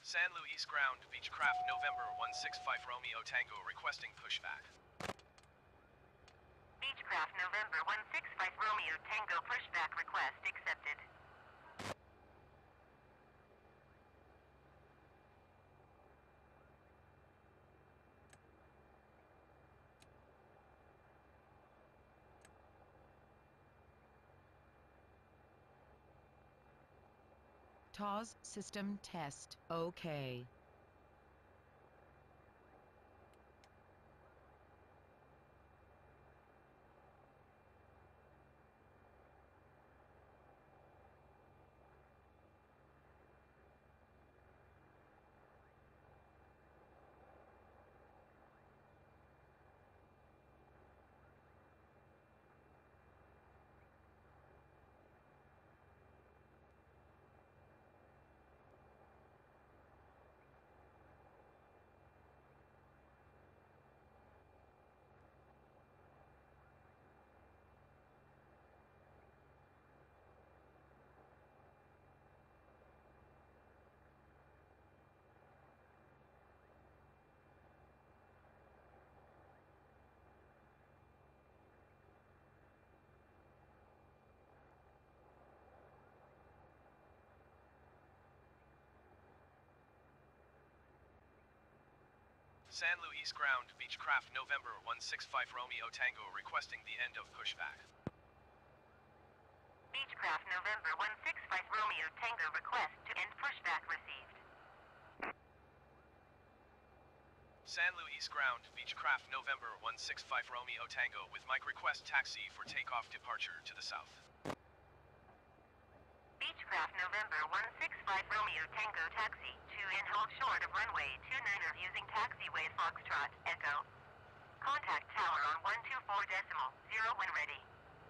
San Luis ground, Beechcraft, November 165 Romeo Tango requesting pushback. Beechcraft, November 165 Romeo Tango pushback request accepted. TOS system test. OK. San Luis ground, Beechcraft, November 165 Romeo Tango requesting the end of pushback. Beechcraft, November 165 Romeo Tango request to end pushback received. San Luis ground, Beechcraft, November 165 Romeo Tango with Mike request taxi for takeoff departure to the south. Beechcraft, November 165 Romeo Tango taxi to and hold short of runway 29er using taxiway Foxtrot, Echo. Contact tower on 124.0 when ready.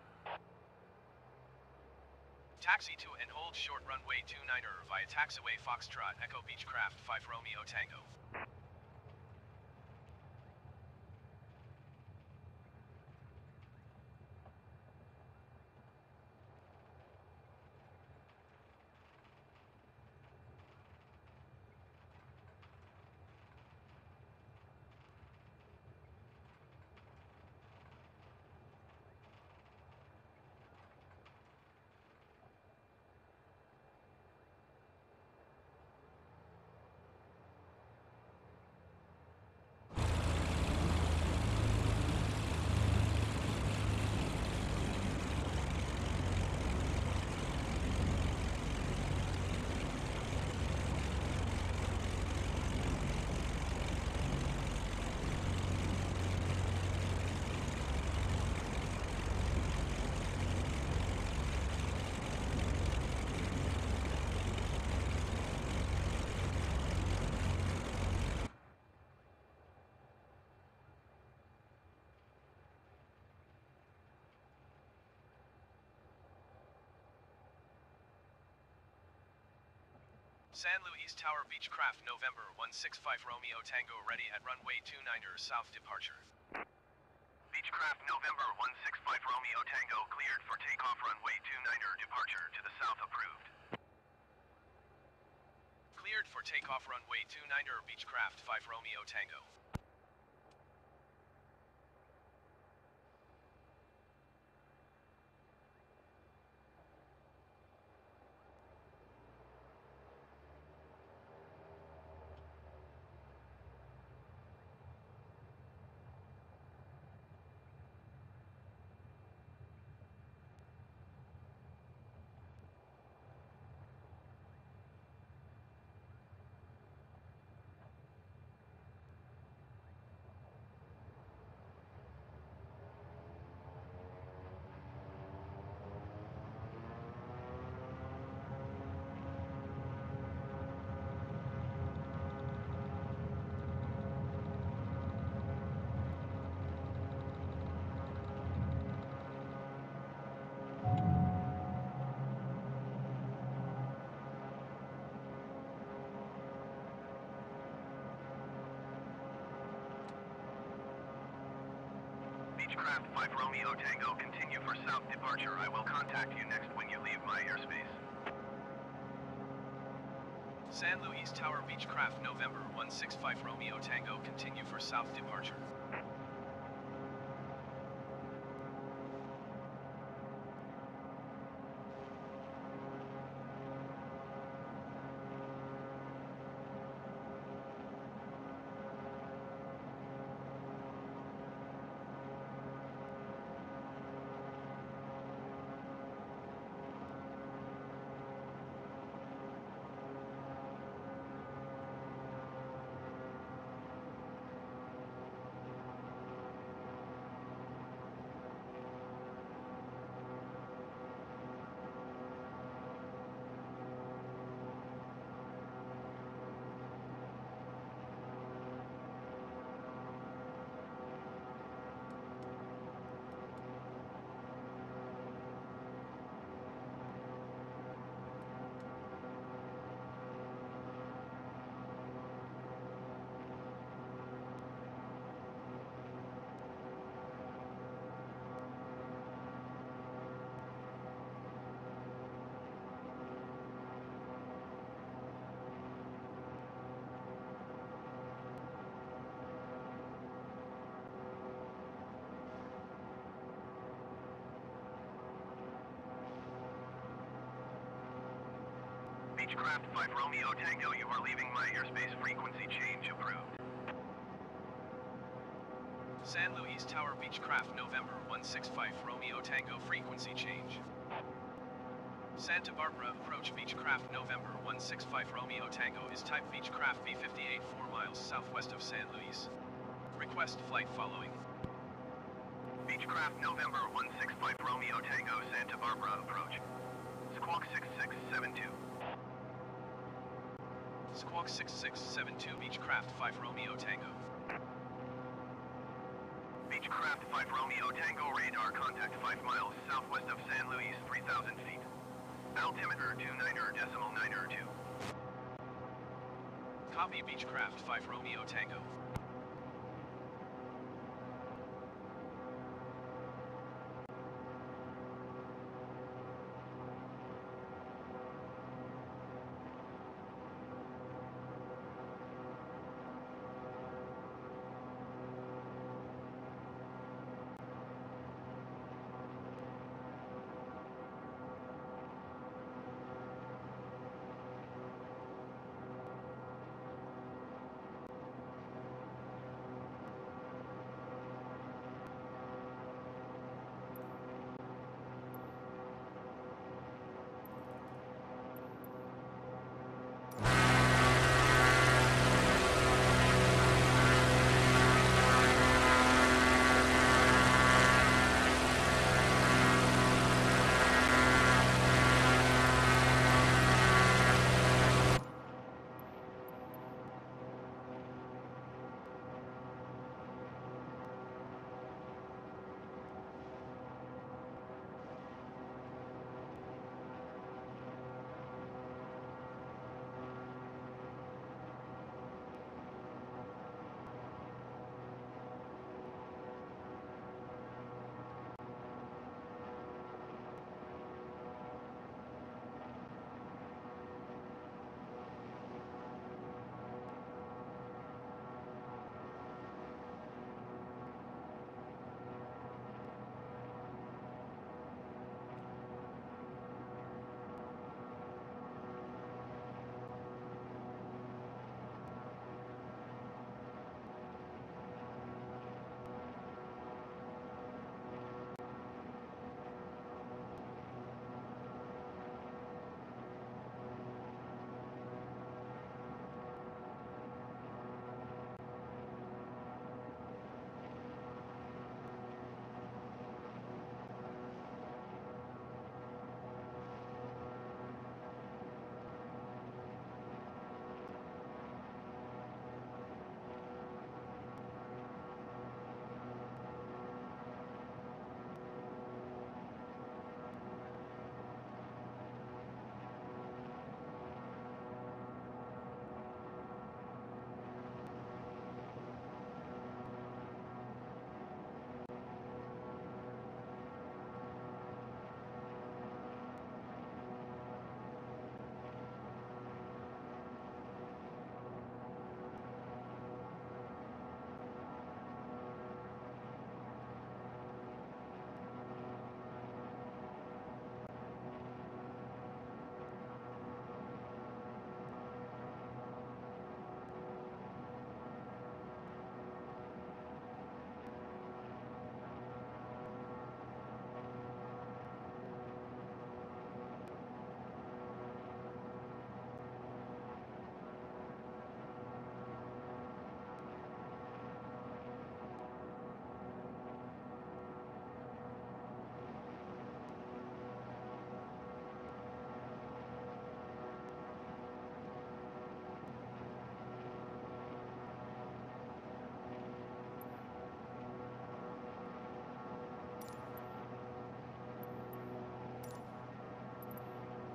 Taxi to and hold short runway 29er via taxiway Foxtrot, Echo Beechcraft 5 Romeo Tango. San Luis Tower Beechcraft, November 165 Romeo Tango ready at runway 29er south departure. Beechcraft, November 165 Romeo Tango cleared for takeoff runway 29er departure to the south approved. Cleared for takeoff runway 29er Beechcraft 5 Romeo Tango. Beechcraft 5 Romeo Tango, continue for south departure. I will contact you next when you leave my airspace. San Luis Tower Beechcraft November 165 Romeo Tango, continue for south departure. Beechcraft 5 Romeo Tango, you are leaving my airspace, frequency change approved. San Luis Tower Beechcraft November 165 Romeo Tango, frequency change. Santa Barbara approach Beechcraft November 165 Romeo Tango is type Beechcraft B58 4 miles southwest of San Luis. Request flight following. Beechcraft November 165 Romeo Tango, Santa Barbara approach. Squawk 6672. Squawk 6672 Beechcraft 5 Romeo Tango. Beechcraft 5 Romeo Tango, radar contact 5 miles southwest of San Luis, 3,000 feet. Altimeter 29.92. Copy Beechcraft 5 Romeo Tango.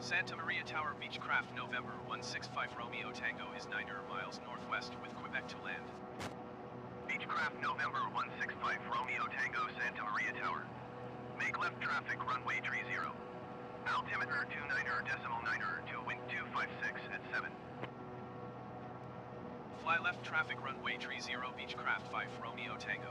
Santa Maria Tower Beechcraft November 165 Romeo Tango is 9 miles northwest with Quebec to land. Beechcraft November 165 Romeo Tango Santa Maria Tower. Make left traffic runway 30. Altimeter 29.9 to wind 256 at 7. Fly left traffic runway 30 Beechcraft 5 Romeo Tango.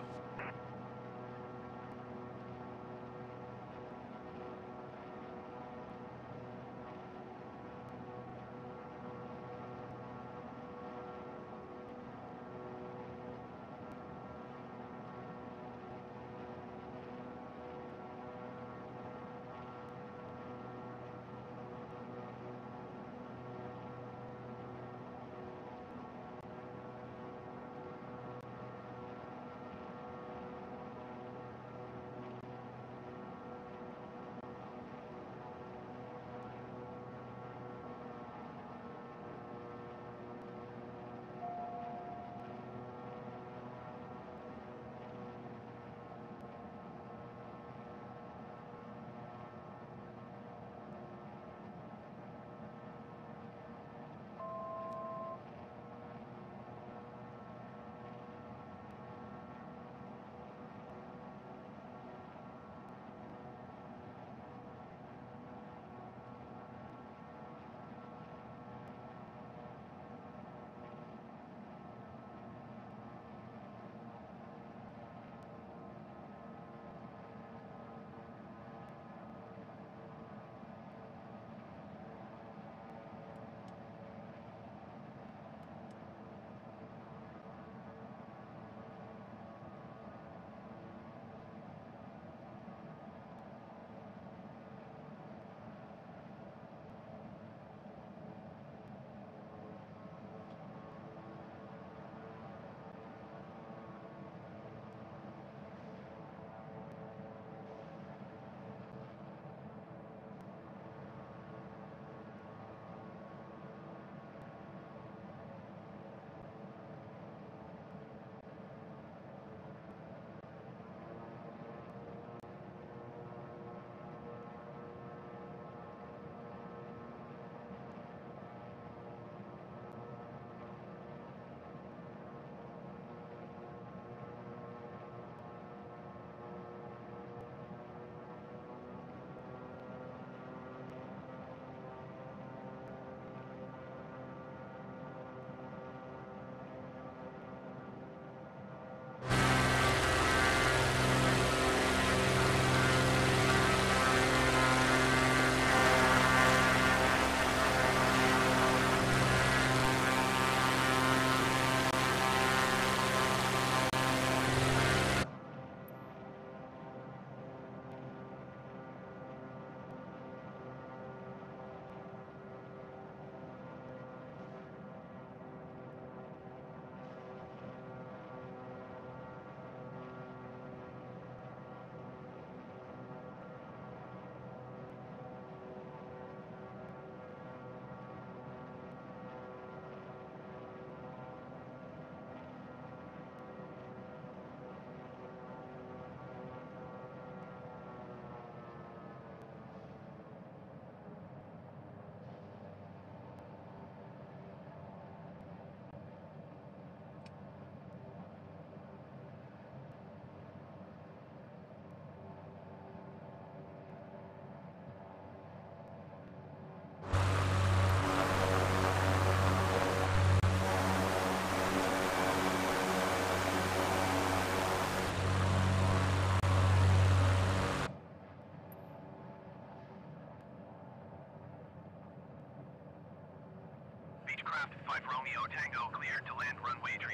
Beechcraft 5 Romeo Tango cleared to land runway 30.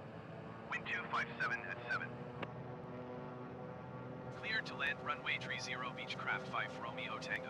Wind 257 at 7. Cleared to land runway 30 Beechcraft 5 Romeo Tango.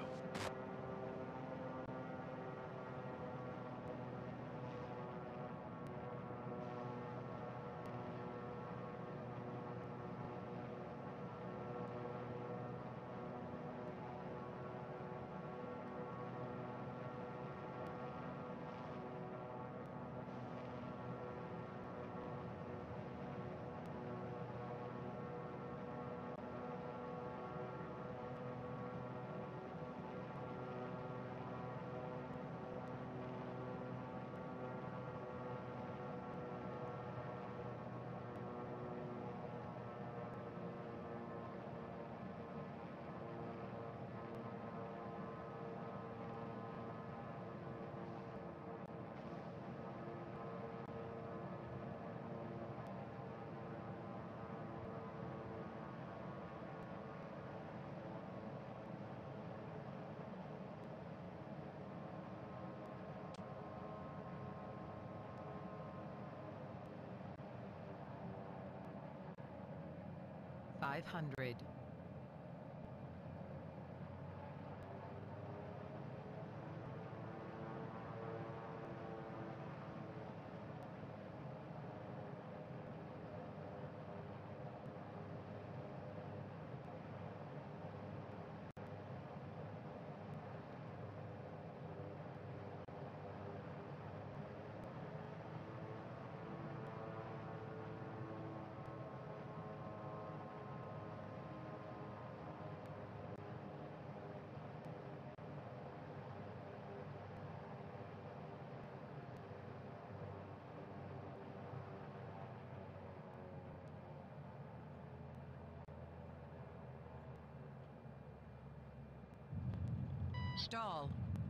500. Stall.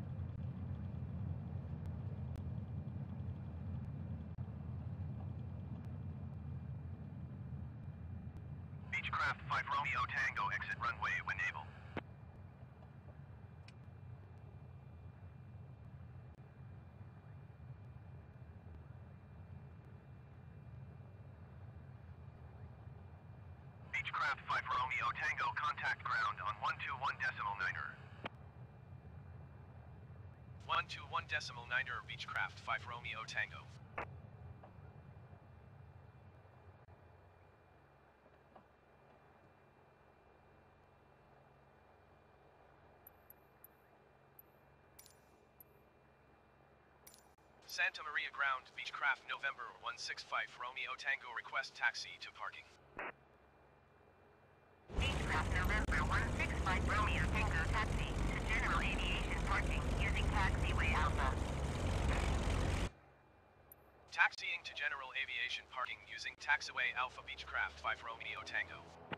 Beechcraft 5 Romeo Tango, exit runway when able. Beechcraft 5 Romeo Tango, contact ground on 121.9er. 121.9er, Beechcraft 5 Romeo Tango. Santa Maria ground, Beechcraft November 165 Romeo Tango, request taxi to parking. Beechcraft November 165 Romeo Tango taxi to General Aviation parking using taxiway Alpha. Taxiing to General Aviation parking using taxiway Alpha, Beechcraft 5 Romeo Tango.